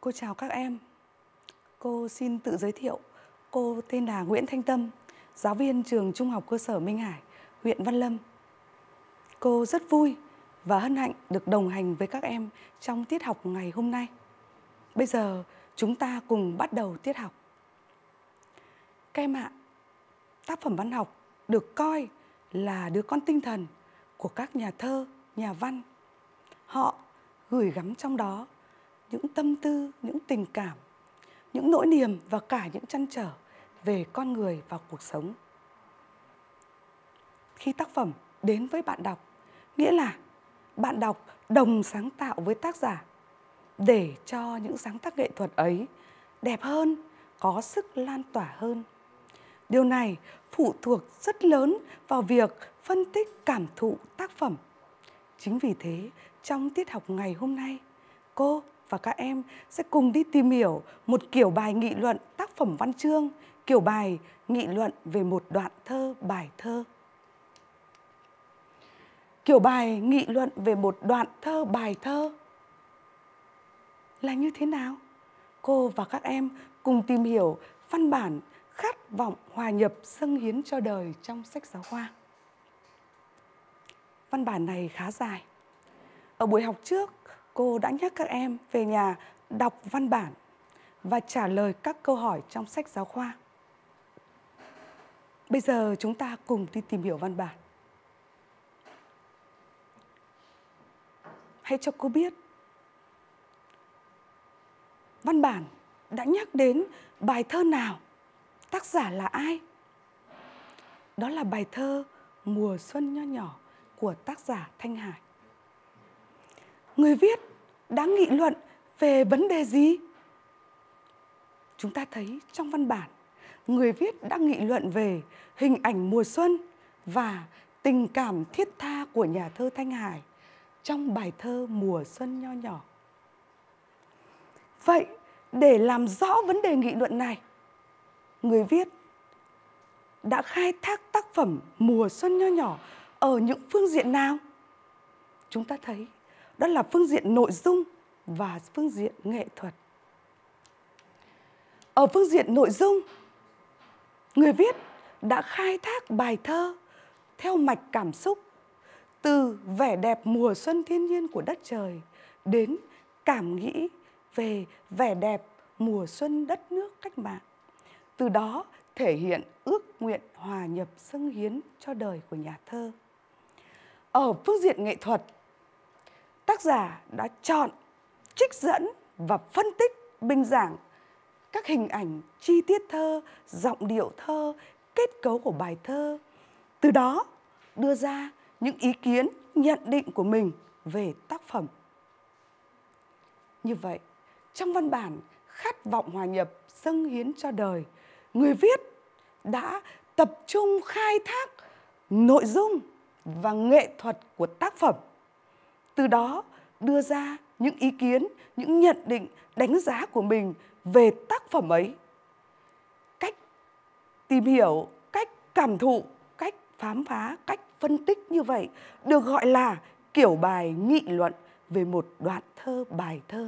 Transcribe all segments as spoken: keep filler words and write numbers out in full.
Cô chào các em. Cô xin tự giới thiệu. Cô tên là Nguyễn Thanh Tâm, giáo viên trường Trung học cơ sở Minh Hải, huyện Văn Lâm. Cô rất vui và hân hạnh được đồng hành với các em trong tiết học ngày hôm nay. Bây giờ chúng ta cùng bắt đầu tiết học. Các em ạ, tác phẩm văn học được coi là đứa con tinh thần của các nhà thơ, nhà văn. Họ gửi gắm trong đó những tâm tư, những tình cảm, những nỗi niềm và cả những trăn trở về con người và cuộc sống. Khi tác phẩm đến với bạn đọc, nghĩa là bạn đọc đồng sáng tạo với tác giả để cho những sáng tác nghệ thuật ấy đẹp hơn, có sức lan tỏa hơn. Điều này phụ thuộc rất lớn vào việc phân tích cảm thụ tác phẩm. Chính vì thế, trong tiết học ngày hôm nay, cô và các em sẽ cùng đi tìm hiểu một kiểu bài nghị luận tác phẩm văn chương, kiểu bài nghị luận về một đoạn thơ, bài thơ. Kiểu bài nghị luận về một đoạn thơ, bài thơ là như thế nào? Cô và các em cùng tìm hiểu văn bản Khát vọng hòa nhập dâng hiến cho đời trong sách giáo khoa. Văn bản này khá dài. Ở buổi học trước, cô đã nhắc các em về nhà đọc văn bản và trả lời các câu hỏi trong sách giáo khoa. Bây giờ chúng ta cùng đi tìm hiểu văn bản. Hãy cho cô biết, văn bản đã nhắc đến bài thơ nào, tác giả là ai? Đó là bài thơ Mùa Xuân Nho Nhỏ của tác giả Thanh Hải. Người viết đã nghị luận về vấn đề gì? Chúng ta thấy trong văn bản, người viết đã nghị luận về hình ảnh mùa xuân và tình cảm thiết tha của nhà thơ Thanh Hải trong bài thơ Mùa Xuân Nho Nhỏ. Vậy, để làm rõ vấn đề nghị luận này, người viết đã khai thác tác phẩm Mùa Xuân Nho Nhỏ ở những phương diện nào? Chúng ta thấy đó là phương diện nội dung và phương diện nghệ thuật. Ở phương diện nội dung, người viết đã khai thác bài thơ theo mạch cảm xúc, từ vẻ đẹp mùa xuân thiên nhiên của đất trời đến cảm nghĩ về vẻ đẹp mùa xuân đất nước cách mạng. Từ đó thể hiện ước nguyện hòa nhập dâng hiến cho đời của nhà thơ. Ở phương diện nghệ thuật, tác giả đã chọn, trích dẫn và phân tích, bình giảng các hình ảnh, chi tiết thơ, giọng điệu thơ, kết cấu của bài thơ. Từ đó đưa ra những ý kiến, nhận định của mình về tác phẩm. Như vậy, trong văn bản Khát vọng hòa nhập dâng hiến cho đời, người viết đã tập trung khai thác nội dung và nghệ thuật của tác phẩm. Từ đó đưa ra những ý kiến, những nhận định, đánh giá của mình về tác phẩm ấy. Cách tìm hiểu, cách cảm thụ, cách khám phá, cách phân tích như vậy được gọi là kiểu bài nghị luận về một đoạn thơ, bài thơ.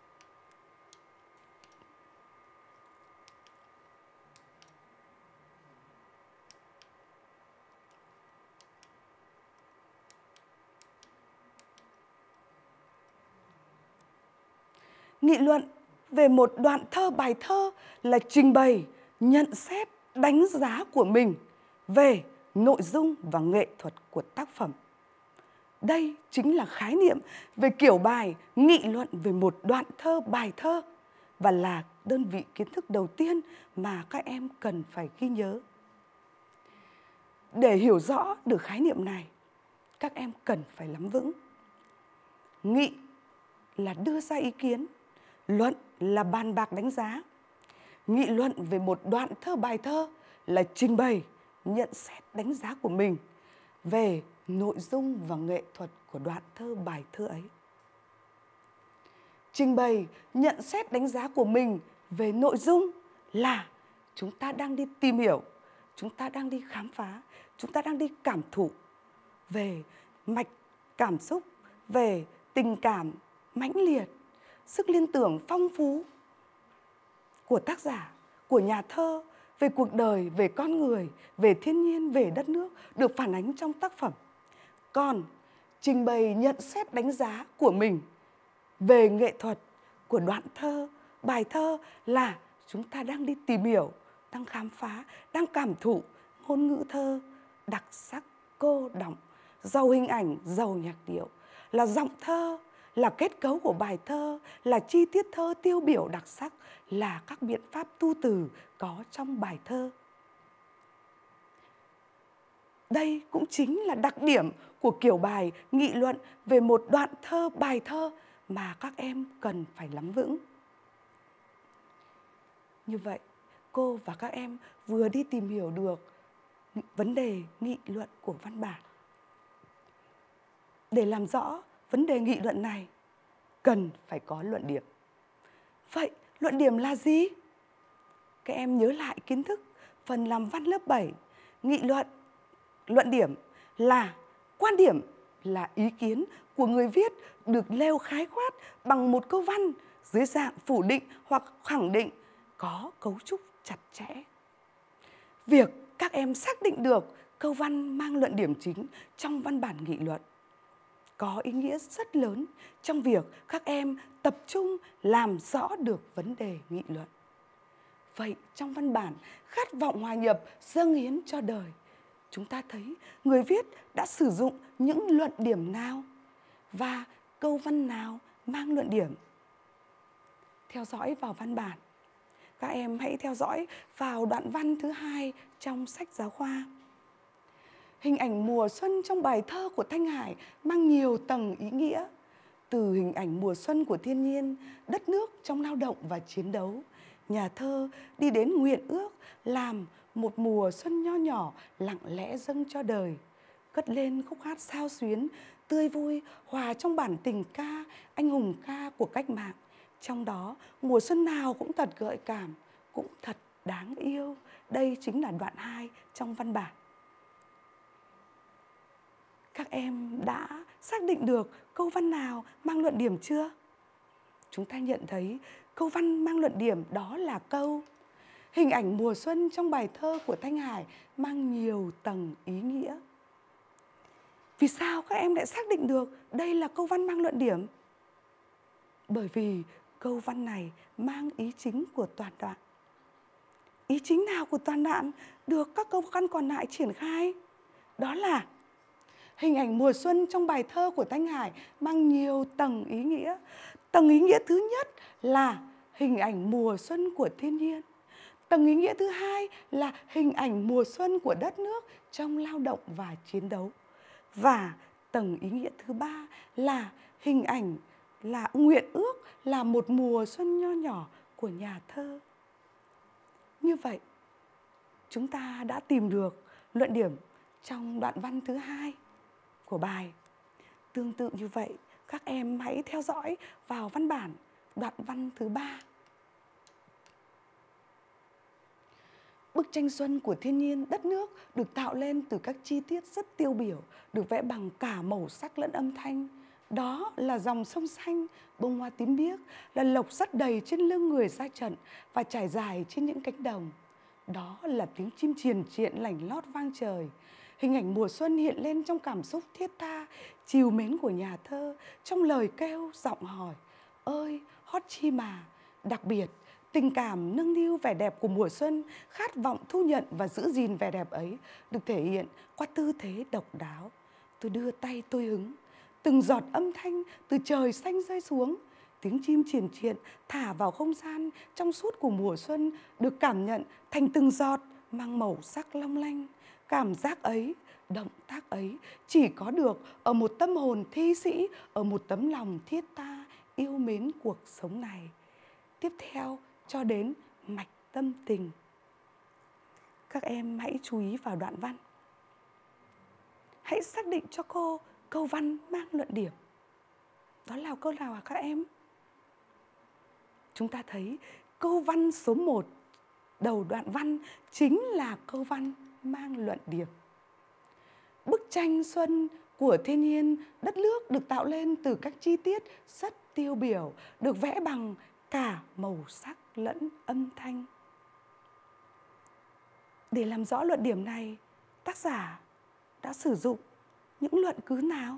Nghị luận về một đoạn thơ, bài thơ là trình bày, nhận xét, đánh giá của mình về nội dung và nghệ thuật của tác phẩm. Đây chính là khái niệm về kiểu bài nghị luận về một đoạn thơ, bài thơ và là đơn vị kiến thức đầu tiên mà các em cần phải ghi nhớ. Để hiểu rõ được khái niệm này, các em cần phải nắm vững. Nghị là đưa ra ý kiến, luận là bàn bạc đánh giá. Nghị luận về một đoạn thơ, bài thơ là trình bày, nhận xét, đánh giá của mình về nội dung và nghệ thuật của đoạn thơ, bài thơ ấy. Trình bày, nhận xét, đánh giá của mình về nội dung là chúng ta đang đi tìm hiểu, chúng ta đang đi khám phá, chúng ta đang đi cảm thụ về mạch cảm xúc, về tình cảm mãnh liệt, sức liên tưởng phong phú của tác giả, của nhà thơ về cuộc đời, về con người, về thiên nhiên, về đất nước được phản ánh trong tác phẩm. Còn trình bày nhận xét đánh giá của mình về nghệ thuật của đoạn thơ, bài thơ là chúng ta đang đi tìm hiểu, đang khám phá, đang cảm thụ ngôn ngữ thơ đặc sắc, cô đọng, giàu hình ảnh, giàu nhạc điệu, là giọng thơ, là kết cấu của bài thơ, là chi tiết thơ tiêu biểu đặc sắc, là các biện pháp tu từ có trong bài thơ. Đây cũng chính là đặc điểm của kiểu bài nghị luận về một đoạn thơ, bài thơ mà các em cần phải nắm vững. Như vậy, cô và các em vừa đi tìm hiểu được vấn đề nghị luận của văn bản. Để làm rõ vấn đề nghị luận này, cần phải có luận điểm. Vậy, luận điểm là gì? Các em nhớ lại kiến thức phần làm văn lớp bảy, nghị luận. Luận điểm là quan điểm, là ý kiến của người viết được nêu khái quát bằng một câu văn dưới dạng phủ định hoặc khẳng định, có cấu trúc chặt chẽ. Việc các em xác định được câu văn mang luận điểm chính trong văn bản nghị luận có ý nghĩa rất lớn trong việc các em tập trung làm rõ được vấn đề nghị luận. Vậy trong văn bản Khát vọng hòa nhập dâng hiến cho đời, chúng ta thấy người viết đã sử dụng những luận điểm nào và câu văn nào mang luận điểm. Theo dõi vào văn bản, các em hãy theo dõi vào đoạn văn thứ hai trong sách giáo khoa. Hình ảnh mùa xuân trong bài thơ của Thanh Hải mang nhiều tầng ý nghĩa. Từ hình ảnh mùa xuân của thiên nhiên, đất nước trong lao động và chiến đấu, nhà thơ đi đến nguyện ước làm một mùa xuân nho nhỏ lặng lẽ dâng cho đời, cất lên khúc hát xao xuyến, tươi vui, hòa trong bản tình ca, anh hùng ca của cách mạng. Trong đó, mùa xuân nào cũng thật gợi cảm, cũng thật đáng yêu. Đây chính là đoạn hai trong văn bản. Các em đã xác định được câu văn nào mang luận điểm chưa? Chúng ta nhận thấy câu văn mang luận điểm đó là câu hình ảnh mùa xuân trong bài thơ của Thanh Hải mang nhiều tầng ý nghĩa. Vì sao các em lại xác định được đây là câu văn mang luận điểm? Bởi vì câu văn này mang ý chính của toàn đoạn. Ý chính nào của toàn đoạn được các câu văn còn lại triển khai? Đó là hình ảnh mùa xuân trong bài thơ của Thanh Hải mang nhiều tầng ý nghĩa. Tầng ý nghĩa thứ nhất là hình ảnh mùa xuân của thiên nhiên. Tầng ý nghĩa thứ hai là hình ảnh mùa xuân của đất nước trong lao động và chiến đấu. Và tầng ý nghĩa thứ ba là hình ảnh, là nguyện ước, là một mùa xuân nho nhỏ của nhà thơ. Như vậy, chúng ta đã tìm được luận điểm trong đoạn văn thứ hai của bài. Tương tự như vậy, các em hãy theo dõi vào văn bản đoạn văn thứ ba. Bức tranh xuân của thiên nhiên, đất nước được tạo lên từ các chi tiết rất tiêu biểu, được vẽ bằng cả màu sắc lẫn âm thanh. Đó là dòng sông xanh, bông hoa tím biếc, là lộc sắt đầy trên lưng người ra trận và trải dài trên những cánh đồng. Đó là tiếng chim triền triện lảnh lót vang trời. Hình ảnh mùa xuân hiện lên trong cảm xúc thiết tha, trìu mến của nhà thơ, trong lời kêu, giọng hỏi, ơi, hót chi mà. Đặc biệt, tình cảm nâng niu vẻ đẹp của mùa xuân, khát vọng thu nhận và giữ gìn vẻ đẹp ấy được thể hiện qua tư thế độc đáo. Tôi đưa tay tôi hứng, từng giọt âm thanh từ trời xanh rơi xuống, tiếng chim triền triện thả vào không gian trong suốt của mùa xuân được cảm nhận thành từng giọt mang màu sắc long lanh. Cảm giác ấy, động tác ấy chỉ có được ở một tâm hồn thi sĩ, ở một tấm lòng thiết tha yêu mến cuộc sống này. Tiếp theo cho đến mạch tâm tình. Các em hãy chú ý vào đoạn văn. Hãy xác định cho cô câu văn mang luận điểm. Đó là câu nào hả các em? Chúng ta thấy câu văn số một, đầu đoạn văn chính là câu văn mang luận điểm. Bức tranh xuân của thiên nhiên, đất nước được tạo lên từ các chi tiết rất tiêu biểu, được vẽ bằng cả màu sắc lẫn âm thanh. Để làm rõ luận điểm này, tác giả đã sử dụng những luận cứ nào?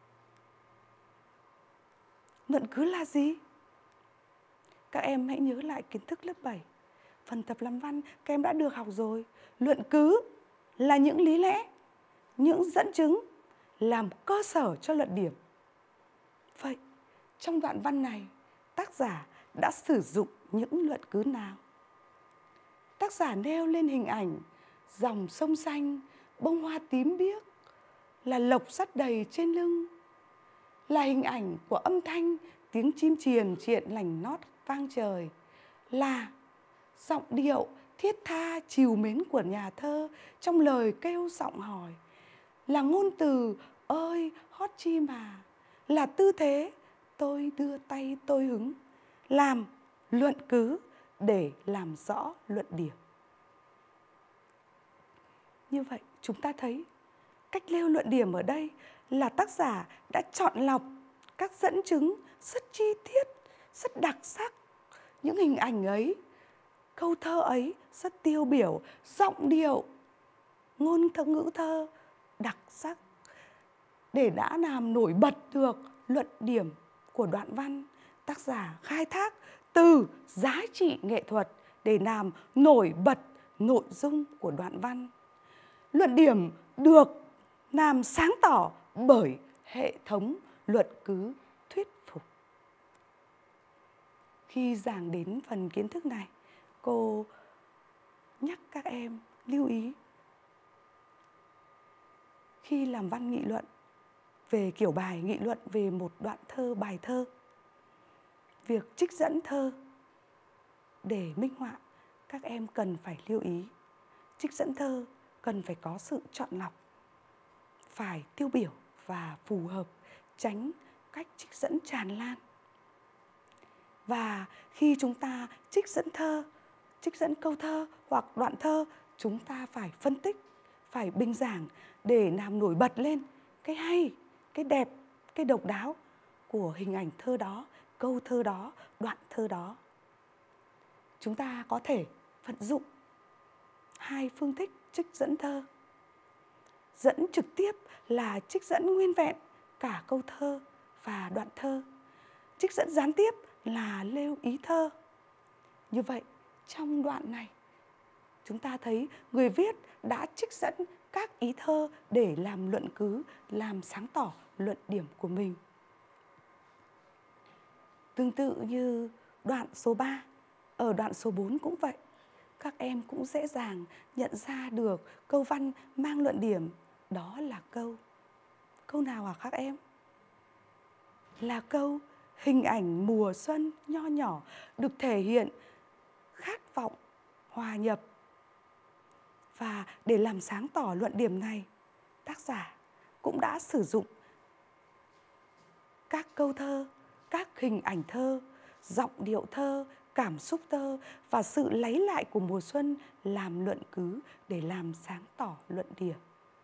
Luận cứ là gì? Các em hãy nhớ lại kiến thức lớp bảy. Phần tập làm văn các em đã được học rồi. Luận cứ là những lý lẽ, những dẫn chứng làm cơ sở cho luận điểm. Vậy, trong đoạn văn này, tác giả đã sử dụng những luận cứ nào? Tác giả nêu lên hình ảnh dòng sông xanh, bông hoa tím biếc, là lộc sắt đầy trên lưng, là hình ảnh của âm thanh tiếng chim triền triện lành nót vang trời, là giọng điệu thiết tha trìu mến của nhà thơ trong lời kêu giọng hỏi, là ngôn từ ơi hót chi mà, là tư thế tôi đưa tay tôi hứng, làm luận cứ để làm rõ luận điểm. Như vậy chúng ta thấy cách nêu luận điểm ở đây là tác giả đã chọn lọc các dẫn chứng rất chi tiết, rất đặc sắc. Những hình ảnh ấy, câu thơ ấy rất tiêu biểu, giọng điệu, ngôn thơ ngữ thơ đặc sắc để đã làm nổi bật được luận điểm của đoạn văn. Tác giả khai thác từ giá trị nghệ thuật để làm nổi bật nội dung của đoạn văn. Luận điểm được làm sáng tỏ bởi hệ thống luận cứ thuyết phục. Khi giảng đến phần kiến thức này, cô nhắc các em lưu ý khi làm văn nghị luận về kiểu bài nghị luận về một đoạn thơ, bài thơ, việc trích dẫn thơ để minh họa, các em cần phải lưu ý. Trích dẫn thơ cần phải có sự chọn lọc, phải tiêu biểu và phù hợp, tránh cách trích dẫn tràn lan. Và khi chúng ta trích dẫn thơ, trích dẫn câu thơ hoặc đoạn thơ, chúng ta phải phân tích, phải bình giảng để làm nổi bật lên cái hay, cái đẹp, cái độc đáo của hình ảnh thơ đó, câu thơ đó, đoạn thơ đó. Chúng ta có thể vận dụng hai phương thức trích dẫn thơ. Dẫn trực tiếp là trích dẫn nguyên vẹn cả câu thơ và đoạn thơ. Trích dẫn gián tiếp là nêu ý thơ. Như vậy, trong đoạn này, chúng ta thấy người viết đã trích dẫn các ý thơ để làm luận cứ, làm sáng tỏ luận điểm của mình. Tương tự như đoạn số ba, ở đoạn số bốn cũng vậy. Các em cũng dễ dàng nhận ra được câu văn mang luận điểm, đó là câu. Câu nào hả các em? Là câu hình ảnh mùa xuân nho nhỏ được thể hiện khát vọng hòa nhập. Và để làm sáng tỏ luận điểm này, tác giả cũng đã sử dụng các câu thơ, các hình ảnh thơ, giọng điệu thơ, cảm xúc thơ và sự lấy lại của mùa xuân làm luận cứ để làm sáng tỏ luận điểm.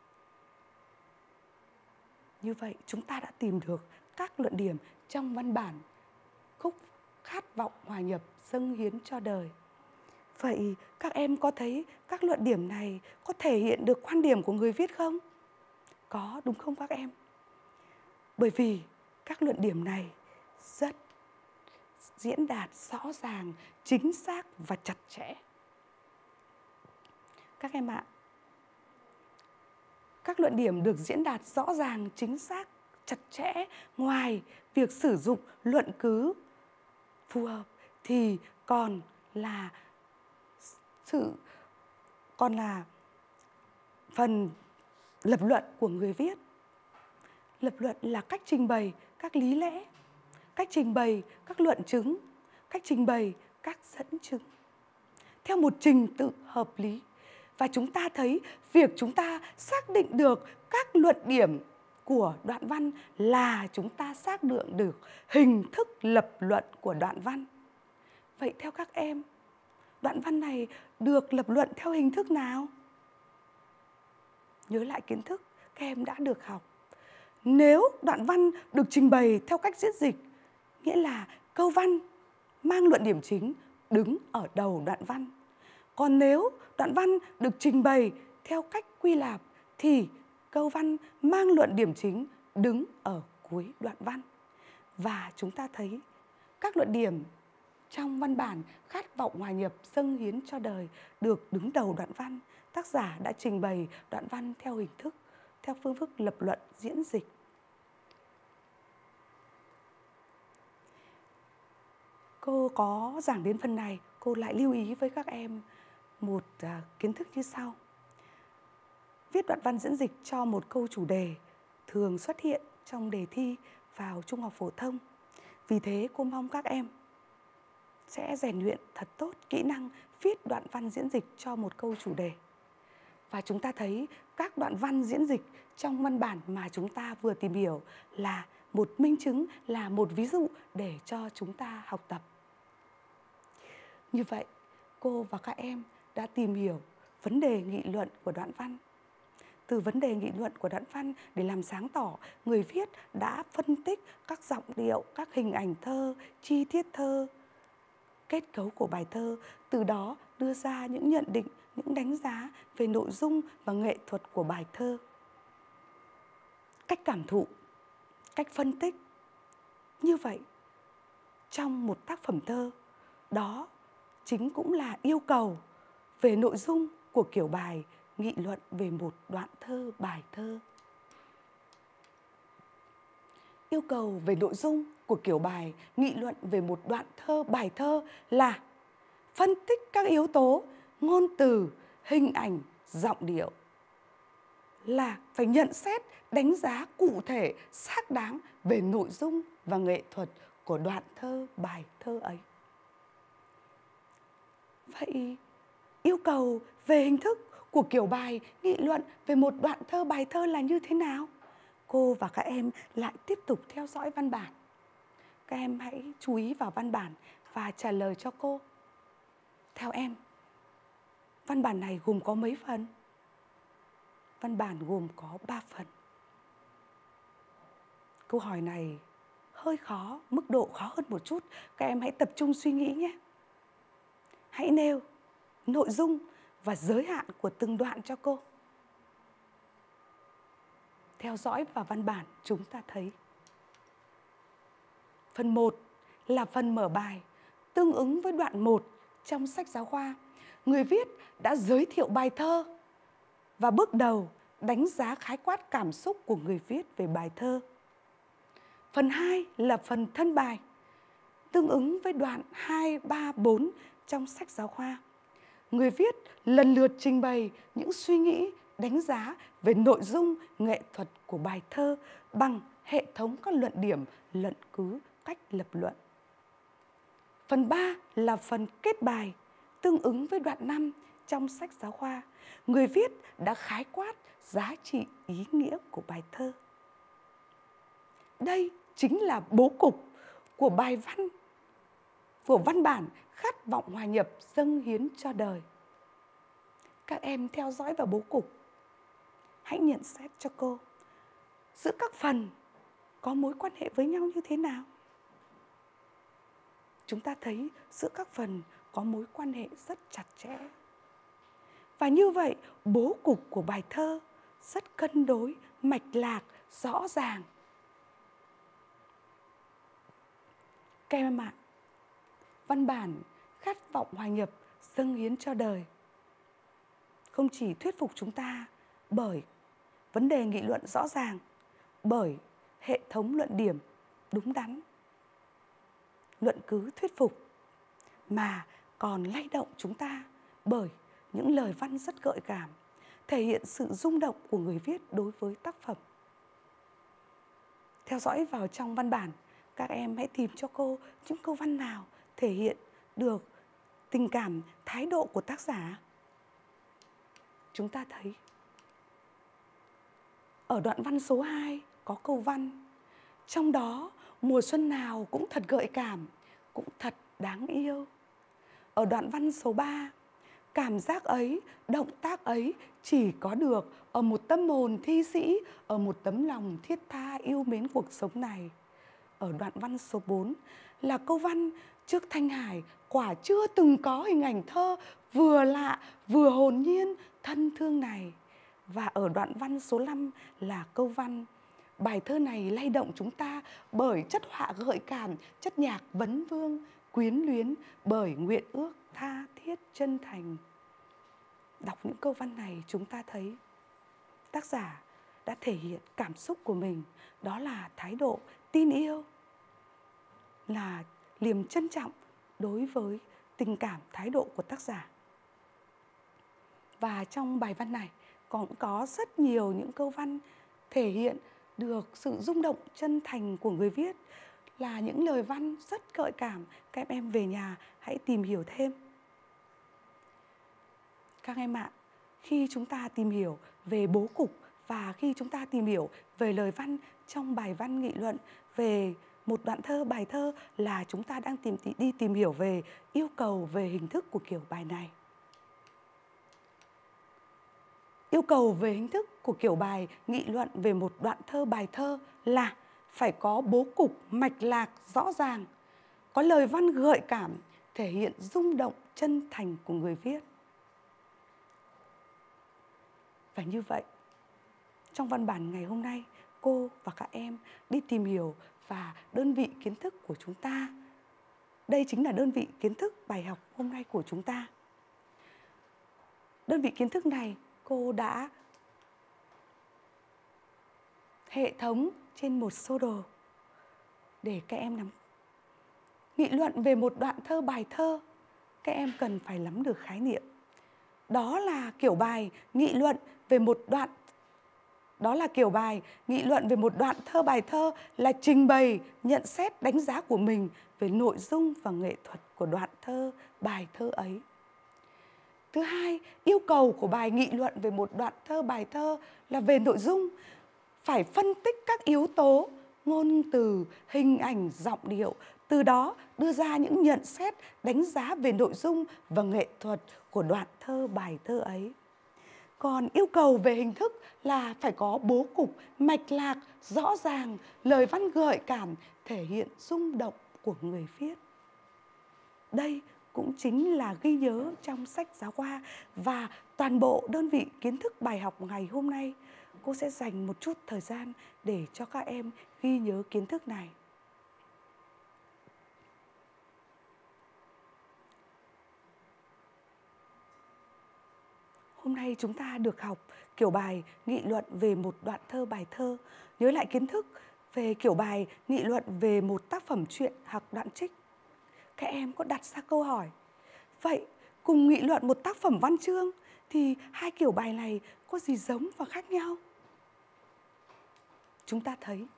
Như vậy chúng ta đã tìm được các luận điểm trong văn bản khúc Khát vọng hòa nhập dâng hiến cho đời. Vậy các em có thấy các luận điểm này có thể hiện được quan điểm của người viết không? Có, đúng không các em? Bởi vì các luận điểm này rất diễn đạt rõ ràng, chính xác và chặt chẽ. Các em ạ, các luận điểm được diễn đạt rõ ràng, chính xác, chặt chẽ, ngoài việc sử dụng luận cứ phù hợp thì còn là sự còn là phần lập luận của người viết. Lập luận là cách trình bày các lý lẽ, cách trình bày các luận chứng, cách trình bày các dẫn chứng theo một trình tự hợp lý. Và chúng ta thấy việc chúng ta xác định được các luận điểm của đoạn văn là chúng ta xác định được hình thức lập luận của đoạn văn. Vậy theo các em, đoạn văn này được lập luận theo hình thức nào? Nhớ lại kiến thức các em đã được học. Nếu đoạn văn được trình bày theo cách diễn dịch, nghĩa là câu văn mang luận điểm chính đứng ở đầu đoạn văn. Còn nếu đoạn văn được trình bày theo cách quy lạp thì câu văn mang luận điểm chính đứng ở cuối đoạn văn. Và chúng ta thấy các luận điểm trong văn bản Khát vọng hòa nhập dâng hiến cho đời được đứng đầu đoạn văn. Tác giả đã trình bày đoạn văn theo hình thức, theo phương thức lập luận diễn dịch. Cô có giảng đến phần này, cô lại lưu ý với các em một uh, kiến thức như sau. Viết đoạn văn diễn dịch cho một câu chủ đề thường xuất hiện trong đề thi vào trung học phổ thông. Vì thế cô mong các em sẽ rèn luyện thật tốt kỹ năng viết đoạn văn diễn dịch cho một câu chủ đề. Và chúng ta thấy các đoạn văn diễn dịch trong văn bản mà chúng ta vừa tìm hiểu là một minh chứng, là một ví dụ để cho chúng ta học tập. Như vậy, cô và các em đã tìm hiểu vấn đề nghị luận của đoạn văn. Từ vấn đề nghị luận của đoạn văn để làm sáng tỏ, người viết đã phân tích các giọng điệu, các hình ảnh thơ, chi tiết thơ, kết cấu của bài thơ, từ đó đưa ra những nhận định, những đánh giá về nội dung và nghệ thuật của bài thơ. Cách cảm thụ, cách phân tích. Như vậy, trong một tác phẩm thơ, đó chính cũng là yêu cầu về nội dung của kiểu bài nghị luận về một đoạn thơ, bài thơ. Yêu cầu về nội dung của kiểu bài nghị luận về một đoạn thơ, bài thơ là phân tích các yếu tố ngôn từ, hình ảnh, giọng điệu, là phải nhận xét, đánh giá cụ thể, xác đáng về nội dung và nghệ thuật của đoạn thơ, bài thơ ấy. Vậy yêu cầu về hình thức của kiểu bài nghị luận về một đoạn thơ, bài thơ là như thế nào? Cô và các em lại tiếp tục theo dõi văn bản. Các em hãy chú ý vào văn bản và trả lời cho cô. Theo em, văn bản này gồm có mấy phần? Văn bản gồm có ba phần. Câu hỏi này hơi khó, mức độ khó hơn một chút. Các em hãy tập trung suy nghĩ nhé. Hãy nêu nội dung và giới hạn của từng đoạn cho cô. Theo dõi vào văn bản, chúng ta thấy phần một là phần mở bài, tương ứng với đoạn một trong sách giáo khoa. Người viết đã giới thiệu bài thơ và bước đầu đánh giá khái quát cảm xúc của người viết về bài thơ. Phần hai là phần thân bài, tương ứng với đoạn hai, ba, bốn trong sách giáo khoa. Người viết lần lượt trình bày những suy nghĩ, đánh giá về nội dung, nghệ thuật của bài thơ bằng hệ thống các luận điểm, luận cứ, cách lập luận. Phần ba là phần kết bài, tương ứng với đoạn năm trong sách giáo khoa. Người viết đã khái quát giá trị, ý nghĩa của bài thơ. Đây chính là bố cục của bài văn, của văn bản Khát vọng hòa nhập dâng hiến cho đời. Các em theo dõi vào bố cục, hãy nhận xét cho cô giữa các phần có mối quan hệ với nhau như thế nào. Chúng ta thấy giữa các phần có mối quan hệ rất chặt chẽ. Và như vậy, bố cục của bài thơ rất cân đối, mạch lạc, rõ ràng. Các em ạ, văn bản Khát vọng hòa nhập dâng hiến cho đời không chỉ thuyết phục chúng ta bởi vấn đề nghị luận rõ ràng, bởi hệ thống luận điểm đúng đắn, luận cứ thuyết phục, mà còn lay động chúng ta bởi những lời văn rất gợi cảm, thể hiện sự rung động của người viết đối với tác phẩm. Theo dõi vào trong văn bản, các em hãy tìm cho cô những câu văn nào thể hiện được tình cảm, thái độ của tác giả. Chúng ta thấy ở đoạn văn số hai có câu văn: trong đó mùa xuân nào cũng thật gợi cảm, cũng thật đáng yêu. Ở đoạn văn số ba, cảm giác ấy, động tác ấy chỉ có được ở một tâm hồn thi sĩ, ở một tấm lòng thiết tha yêu mến cuộc sống này. Ở đoạn văn số bốn là câu văn trước Thanh Hải quả chưa từng có hình ảnh thơ vừa lạ vừa hồn nhiên thân thương này. Và ở đoạn văn số năm là câu văn bài thơ này lay động chúng ta bởi chất họa gợi cảm, chất nhạc vấn vương, quyến luyến bởi nguyện ước tha thiết chân thành. Đọc những câu văn này chúng ta thấy tác giả đã thể hiện cảm xúc của mình, đó là thái độ tin yêu, là niềm trân trọng đối với tình cảm thái độ của tác giả. Và trong bài văn này cũng có rất nhiều những câu văn thể hiện được sự rung động chân thành của người viết, là những lời văn rất gợi cảm. Các em về nhà hãy tìm hiểu thêm. Các em ạ, khi chúng ta tìm hiểu về bố cục và khi chúng ta tìm hiểu về lời văn trong bài văn nghị luận về một đoạn thơ, bài thơ, là chúng ta đang tìm đi tìm hiểu về yêu cầu về hình thức của kiểu bài này. Yêu cầu về hình thức của kiểu bài nghị luận về một đoạn thơ, bài thơ là phải có bố cục mạch lạc rõ ràng, có lời văn gợi cảm, thể hiện rung động chân thành của người viết. Và như vậy, trong văn bản ngày hôm nay, cô và các em đi tìm hiểu và đơn vị kiến thức của chúng ta. Đây chính là đơn vị kiến thức bài học hôm nay của chúng ta. Đơn vị kiến thức này cô đã hệ thống trên một sơ đồ để các em nắm. Nghị luận về một đoạn thơ, bài thơ, các em cần phải nắm được khái niệm. Đó là kiểu bài nghị luận về một đoạn Đó là kiểu bài nghị luận về một đoạn thơ, bài thơ là trình bày, nhận xét, đánh giá của mình về nội dung và nghệ thuật của đoạn thơ, bài thơ ấy. Thứ hai, yêu cầu của bài nghị luận về một đoạn thơ, bài thơ là về nội dung, phải phân tích các yếu tố ngôn từ, hình ảnh, giọng điệu, từ đó đưa ra những nhận xét, đánh giá về nội dung và nghệ thuật của đoạn thơ, bài thơ ấy. Còn yêu cầu về hình thức là phải có bố cục, mạch lạc, rõ ràng, lời văn gợi cảm, thể hiện rung động của người viết. Đây cũng chính là ghi nhớ trong sách giáo khoa, và toàn bộ đơn vị kiến thức bài học ngày hôm nay cô sẽ dành một chút thời gian để cho các em ghi nhớ kiến thức này. Hôm nay chúng ta được học kiểu bài nghị luận về một đoạn thơ, bài thơ. Nhớ lại kiến thức về kiểu bài nghị luận về một tác phẩm truyện hoặc đoạn trích. Các em có đặt ra câu hỏi, vậy cùng nghị luận một tác phẩm văn chương thì hai kiểu bài này có gì giống và khác nhau? Chúng ta thấy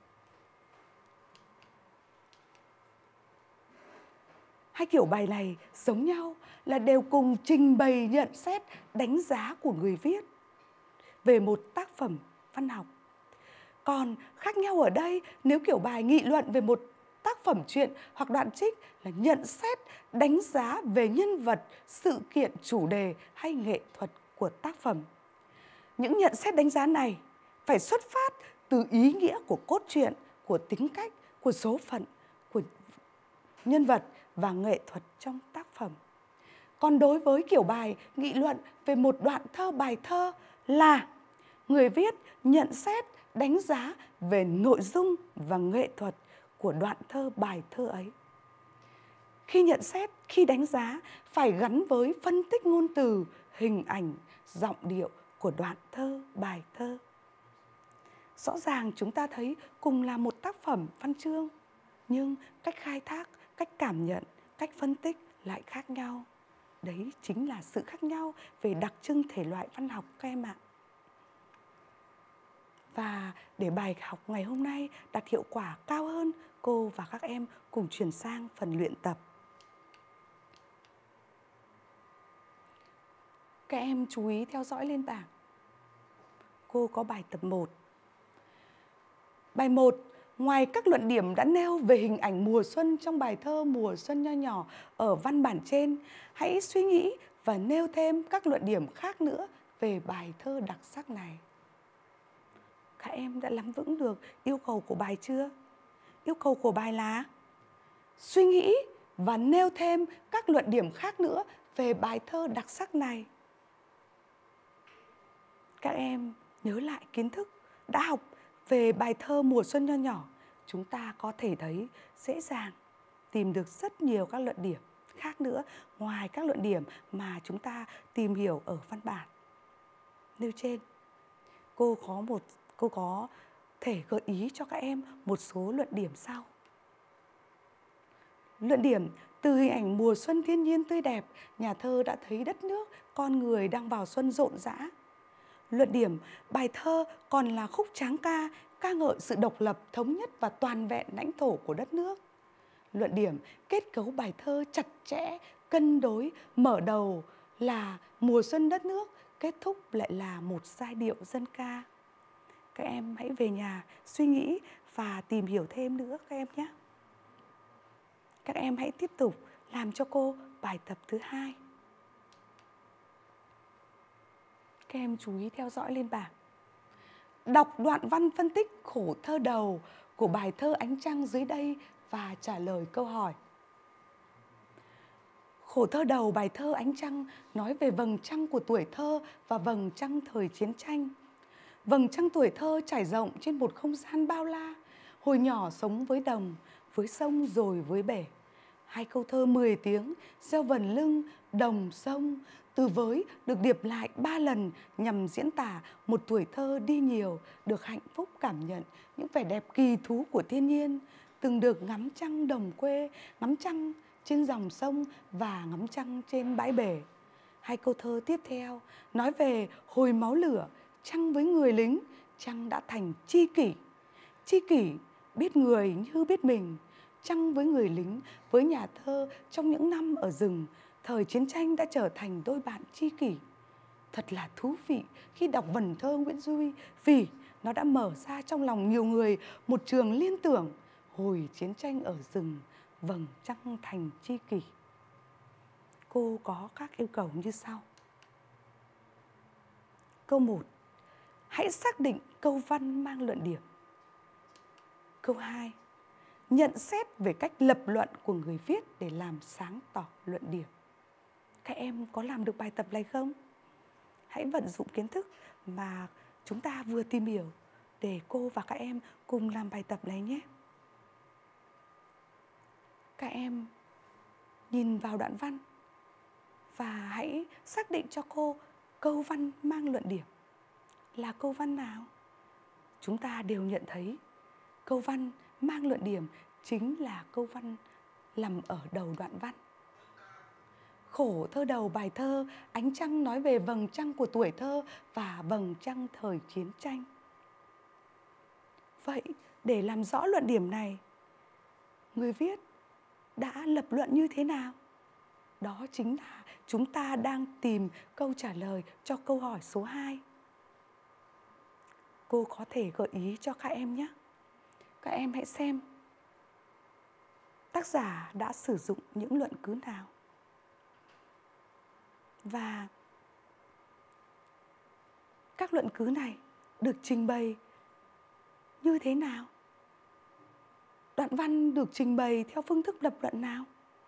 hai kiểu bài này giống nhau là đều cùng trình bày, nhận xét, đánh giá của người viết về một tác phẩm văn học. Còn khác nhau ở đây, nếu kiểu bài nghị luận về một tác phẩm truyện hoặc đoạn trích là nhận xét, đánh giá về nhân vật, sự kiện, chủ đề hay nghệ thuật của tác phẩm. Những nhận xét, đánh giá này phải xuất phát từ ý nghĩa của cốt truyện, của tính cách, của số phận, của nhân vật và nghệ thuật trong tác phẩm. Còn đối với kiểu bài nghị luận về một đoạn thơ, bài thơ là người viết nhận xét, đánh giá về nội dung và nghệ thuật của đoạn thơ, bài thơ ấy. Khi nhận xét, khi đánh giá phải gắn với phân tích ngôn từ, hình ảnh, giọng điệu của đoạn thơ, bài thơ. Rõ ràng chúng ta thấy cùng là một tác phẩm văn chương, nhưng cách khai thác, cách cảm nhận, cách phân tích lại khác nhau. Đấy chính là sự khác nhau về đặc trưng thể loại văn học các em ạ. Và để bài học ngày hôm nay đạt hiệu quả cao hơn, cô và các em cùng chuyển sang phần luyện tập. Các em chú ý theo dõi lên bảng. Cô có bài tập một. Bài một, ngoài các luận điểm đã nêu về hình ảnh mùa xuân trong bài thơ Mùa Xuân Nho Nhỏ ở văn bản trên, hãy suy nghĩ và và nêu thêm các luận điểm khác nữa về bài thơ đặc sắc này. Các em đã nắm vững được yêu cầu của bài chưa? Yêu cầu của bài là suy nghĩ và nêu thêm các luận điểm khác nữa về bài thơ đặc sắc này. Các em nhớ lại kiến thức đã học về bài thơ Mùa Xuân Nho Nhỏ, chúng ta có thể thấy dễ dàng tìm được rất nhiều các luận điểm khác nữa ngoài các luận điểm mà chúng ta tìm hiểu ở văn bản nêu trên. Cô có một cô có thể gợi ý cho các em một số luận điểm sau. Luận điểm: từ hình ảnh mùa xuân thiên nhiên tươi đẹp, nhà thơ đã thấy đất nước, con người đang vào xuân rộn rã. Luận điểm: bài thơ còn là khúc tráng ca, ca ngợi sự độc lập, thống nhất và toàn vẹn lãnh thổ của đất nước. Luận điểm: kết cấu bài thơ chặt chẽ, cân đối, mở đầu là mùa xuân đất nước, kết thúc lại là một giai điệu dân ca. Các em hãy về nhà suy nghĩ và tìm hiểu thêm nữa các em nhé. Các em hãy tiếp tục làm cho cô bài tập thứ hai. Các em chú ý theo dõi lên bảng. Đọc đoạn văn phân tích khổ thơ đầu của bài thơ Ánh Trăng dưới đây và trả lời câu hỏi. Khổ thơ đầu bài thơ Ánh Trăng nói về vầng trăng của tuổi thơ và vầng trăng thời chiến tranh. Vầng trăng tuổi thơ trải rộng trên một không gian bao la, hồi nhỏ sống với đồng, với sông rồi với bể. Hai câu thơ mười tiếng, gieo vần lưng, đồng, sông, từ với được điệp lại ba lần nhằm diễn tả một tuổi thơ đi nhiều, được hạnh phúc cảm nhận những vẻ đẹp kỳ thú của thiên nhiên, từng được ngắm trăng đồng quê, ngắm trăng trên dòng sông và ngắm trăng trên bãi bể. Hai câu thơ tiếp theo nói về hồi máu lửa, trăng với người lính, trăng đã thành tri kỷ. Tri kỷ biết người như biết mình, trăng với người lính, với nhà thơ trong những năm ở rừng, thời chiến tranh đã trở thành đôi bạn tri kỷ. Thật là thú vị khi đọc vần thơ Nguyễn Duy vì nó đã mở ra trong lòng nhiều người một trường liên tưởng hồi chiến tranh ở rừng, vầng trăng thành tri kỷ. Cô có các yêu cầu như sau. Câu một. Hãy xác định câu văn mang luận điểm. Câu hai. Nhận xét về cách lập luận của người viết để làm sáng tỏ luận điểm. Các em có làm được bài tập này không? Hãy vận dụng kiến thức mà chúng ta vừa tìm hiểu để cô và các em cùng làm bài tập này nhé. Các em nhìn vào đoạn văn và hãy xác định cho cô câu văn mang luận điểm là câu văn nào. Chúng ta đều nhận thấy câu văn mang luận điểm chính là câu văn nằm ở đầu đoạn văn. Khổ thơ đầu bài thơ Ánh Trăng nói về vầng trăng của tuổi thơ và vầng trăng thời chiến tranh. Vậy để làm rõ luận điểm này, người viết đã lập luận như thế nào? Đó chính là chúng ta đang tìm câu trả lời cho câu hỏi số hai. Cô có thể gợi ý cho các em nhé. Các em hãy xem tác giả đã sử dụng những luận cứ nào. Và các luận cứ này được trình bày như thế nào? Đoạn văn được trình bày theo phương thức lập luận nào?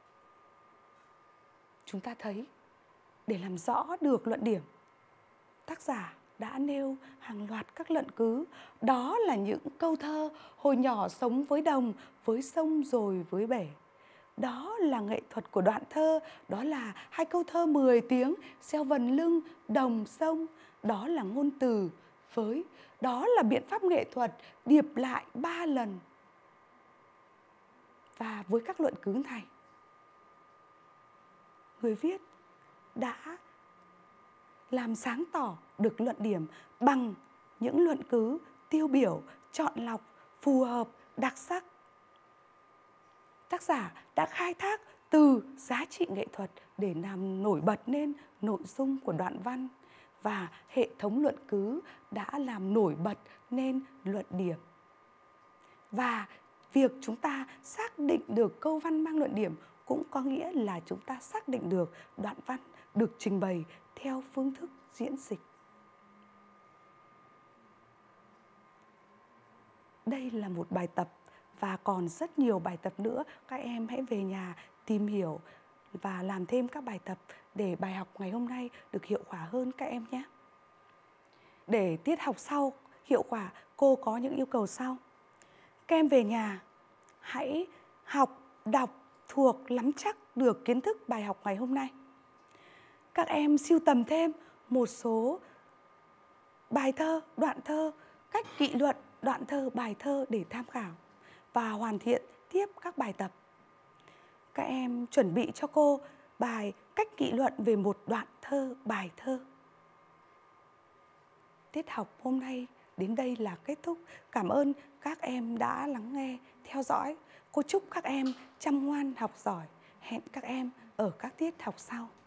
Chúng ta thấy để làm rõ được luận điểm, tác giả đã nêu hàng loạt các luận cứ. Đó là những câu thơ hồi nhỏ sống với đồng, với sông rồi với bể. Đó là nghệ thuật của đoạn thơ, đó là hai câu thơ mười tiếng, gieo vần lưng, đồng, sông. Đó là ngôn từ với, đó là biện pháp nghệ thuật điệp lại ba lần. Và với các luận cứ này, người viết đã làm sáng tỏ được luận điểm bằng những luận cứ tiêu biểu, chọn lọc, phù hợp, đặc sắc. Tác giả đã khai thác từ giá trị nghệ thuật để làm nổi bật nên nội dung của đoạn văn, và hệ thống luận cứ đã làm nổi bật nên luận điểm. Và việc chúng ta xác định được câu văn mang luận điểm cũng có nghĩa là chúng ta xác định được đoạn văn được trình bày theo phương thức diễn dịch. Đây là một bài tập và còn rất nhiều bài tập nữa. Các em hãy về nhà tìm hiểu và làm thêm các bài tập để bài học ngày hôm nay được hiệu quả hơn các em nhé. Để tiết học sau hiệu quả, cô có những yêu cầu sau. Các em về nhà hãy học, đọc, thuộc, nắm chắc được kiến thức bài học ngày hôm nay. Các em sưu tầm thêm một số bài thơ, đoạn thơ, cách nghị luận đoạn thơ, bài thơ để tham khảo và hoàn thiện tiếp các bài tập. Các em chuẩn bị cho cô bài cách nghị luận về một đoạn thơ, bài thơ. Tiết học hôm nay đến đây là kết thúc. Cảm ơn các em đã lắng nghe, theo dõi. Cô chúc các em chăm ngoan học giỏi. Hẹn các em ở các tiết học sau.